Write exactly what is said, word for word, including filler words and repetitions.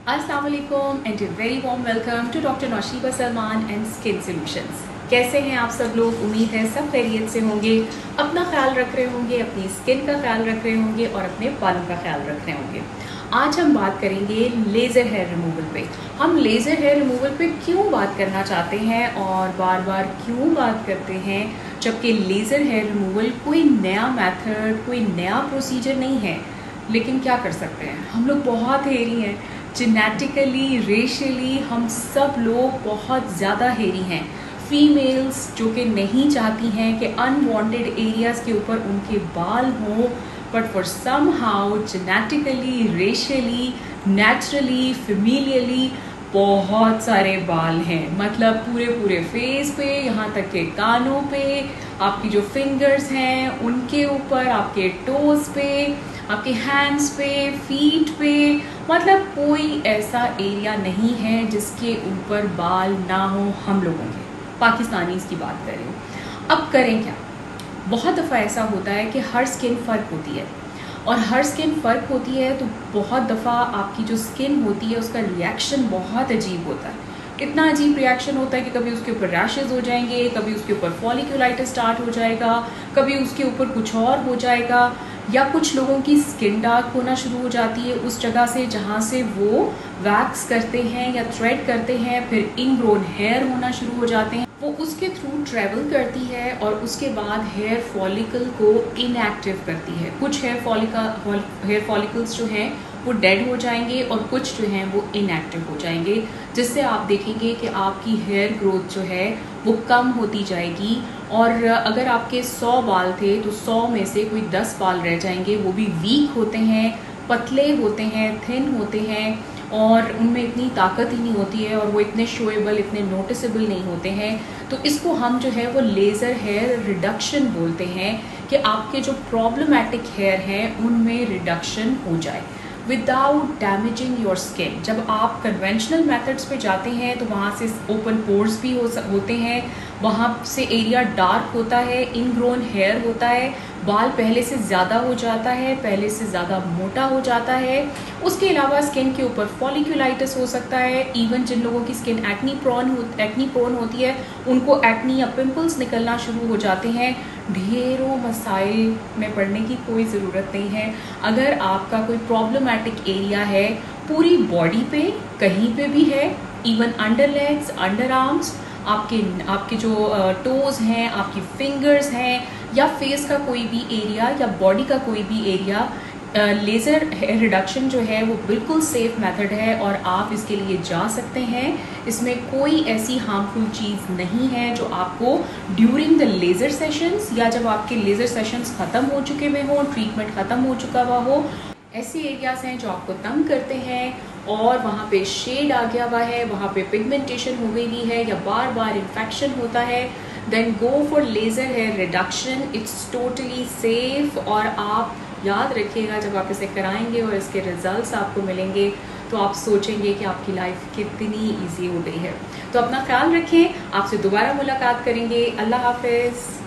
अस्सलाम वालेकुम and a very warm welcome to doctor Naushiba Salman and skin solutions. कैसे हैं आप सब लोग? उम्मीद है सब खैरियत से होंगे, अपना ख्याल रख रहे होंगे, अपनी स्किन का ख्याल रख रहे होंगे और अपने बालों का ख्याल रख रहे होंगे। आज हम बात करेंगे लेज़र हेयर रिमूवल पे। हम लेज़र हेयर रिमूवल पे क्यों बात करना चाहते हैं और बार बार क्यों बात करते हैं, जबकि लेज़र हेयर रिमूवल कोई नया मेथड, कोई नया प्रोसीजर नहीं है। लेकिन क्या कर सकते हैं, हम लोग बहुत हेरी हैं, जेनेटिकली, रेशियली हम सब लोग बहुत ज़्यादा हेरी हैं। फीमेल्स जो कि नहीं चाहती हैं कि अनवांटेड एरियाज़ के ऊपर उनके बाल हों, but for somehow genetically, racially, naturally, familially बहुत सारे बाल हैं। मतलब पूरे पूरे फेस पे, यहाँ तक के कानों पे, आपकी जो फिंगर्स हैं उनके ऊपर, आपके टोज पे, आपके हैंड्स पे, फीट पे, मतलब कोई ऐसा एरिया नहीं है जिसके ऊपर बाल ना हो हम लोगों के, पाकिस्तानीज़ की बात करें। अब करें क्या? बहुत दफ़ा ऐसा होता है कि हर स्किन फ़र्क होती है, और हर स्किन फ़र्क होती है तो बहुत दफ़ा आपकी जो स्किन होती है उसका रिएक्शन बहुत अजीब होता है। इतना अजीब रिएक्शन होता है कि कभी उसके ऊपर रैशेज़ हो जाएंगे, कभी उसके ऊपर फॉलिकुलाइटिस स्टार्ट हो जाएगा, कभी उसके ऊपर कुछ और हो जाएगा, या कुछ लोगों की स्किन डार्क होना शुरू हो जाती है उस जगह से जहाँ से वो वैक्स करते हैं या थ्रेड करते हैं, फिर इनग्रोन हेयर होना शुरू हो जाते हैं। वो उसके थ्रू ट्रेवल करती है और उसके बाद हेयर फॉलिकल को इनएक्टिव करती है। कुछ हेयर फॉलिकल हेयर फॉलिकल्स जो हैं वो डेड हो जाएंगे और कुछ जो हैं वो इनएक्टिव हो जाएंगे, जिससे आप देखेंगे कि आपकी हेयर ग्रोथ जो है वो कम होती जाएगी। और अगर आपके सौ बाल थे तो सौ में से कोई दस बाल रह जाएंगे, वो भी वीक होते हैं, पतले होते हैं, थिन होते हैं और उनमें इतनी ताकत ही नहीं होती है और वो इतने शोएबल, इतने नोटिसेबल नहीं होते हैं। तो इसको हम जो है वो लेज़र हेयर रिडक्शन बोलते हैं कि आपके जो प्रॉब्लमेटिक हेयर हैं उनमें रिडक्शन हो जाए विदाउट डैमेजिंग योर स्किन। जब आप कन्वेंशनल मेथड्स पे जाते हैं तो वहाँ से ओपन पोर्स भी हो होते हैं, वहाँ से एरिया डार्क होता है, इनग्रोन हेयर होता है, बाल पहले से ज़्यादा हो जाता है, पहले से ज़्यादा मोटा हो जाता है। उसके अलावा स्किन के ऊपर फॉलिकुलाइटिस हो सकता है। इवन जिन लोगों की स्किन एक्नी प्रोन हो एक्नी प्रोन होती है उनको एक्नी या पिंपल्स निकलना शुरू हो जाते हैं। ढेरों मसाइल में पड़ने की कोई ज़रूरत नहीं है। अगर आपका कोई प्रॉब्लमेटिक एरिया है पूरी बॉडी पे, कहीं पे भी है, even under legs, under arms, आपके आपके जो टोज़ हैं, आपकी फिंगर्स हैं, या फेस का कोई भी एरिया या बॉडी का कोई भी एरिया, लेज़र हेयर रिडक्शन जो है वो बिल्कुल सेफ मेथड है और आप इसके लिए जा सकते हैं। इसमें कोई ऐसी हार्मफुल चीज़ नहीं है जो आपको ड्यूरिंग द लेज़र सेशंस या जब आपके लेज़र सेशंस ख़त्म हो चुके हुए हों, ट्रीटमेंट ख़त्म हो चुका हुआ हो, ऐसे एरियाज़ हैं जो आपको तंग करते हैं और वहाँ पे शेड आ गया हुआ है, वहाँ पे पिगमेंटेशन हो गई है या बार बार इन्फेक्शन होता है, then go for laser hair reduction. It's totally safe. और आप याद रखिएगा, जब आप इसे कराएंगे और इसके रिजल्ट्स आपको मिलेंगे तो आप सोचेंगे कि आपकी लाइफ कितनी इजी हो गई है। तो अपना ख्याल रखें, आपसे दोबारा मुलाकात करेंगे। अल्लाह हाफिज़।